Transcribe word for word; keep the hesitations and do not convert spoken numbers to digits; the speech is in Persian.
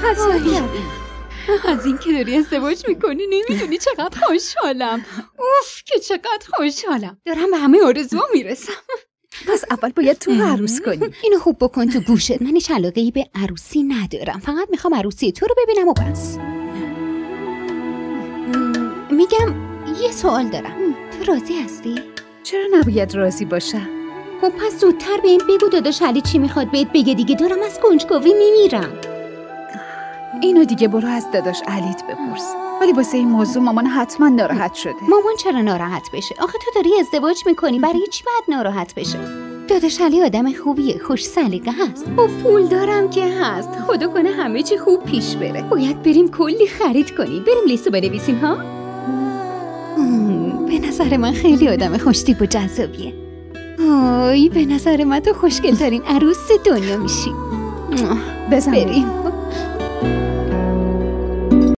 از این که داری ازدواج میکنی نمیدونی چقدر خوشحالم. اوف که چقدر خوشحالم، دارم به همه آرزوها میرسم. پس اول باید تو عروس کنی. اینو خوب بکن تو گوشت. من هیچ علاقه‌ای به عروسی ندارم، فقط میخوام عروسی تو رو ببینم و بس. میگم یه سوال دارم، تو راضی هستی؟ چرا نباید راضی باشم؟ خب پس زودتر به این بگو داداش علی چی میخواد بهت بگه دیگه، دارم از کنجکاوی میمیرم. اینو دیگه برو از داداش علیت بپرس. ولی واسه این موضوع مامان حتما ناراحت شده. مامان چرا ناراحت بشه؟ آخه تو داری ازدواج میکنی، برای چی باید ناراحت بشه؟ داداش علی آدم خوبیه، خوش سلیقه هست، و پول دارم که هست. خدا کنه همه چی خوب پیش بره. باید بریم کلی خرید کنیم. بریم لیستو بنویسیم ها؟ به نظر من خیلی آدم خوشتیپ و جذابیه. آی به نظر من تو خوشگل ترین عروس دنیا میشی. بزن بریم.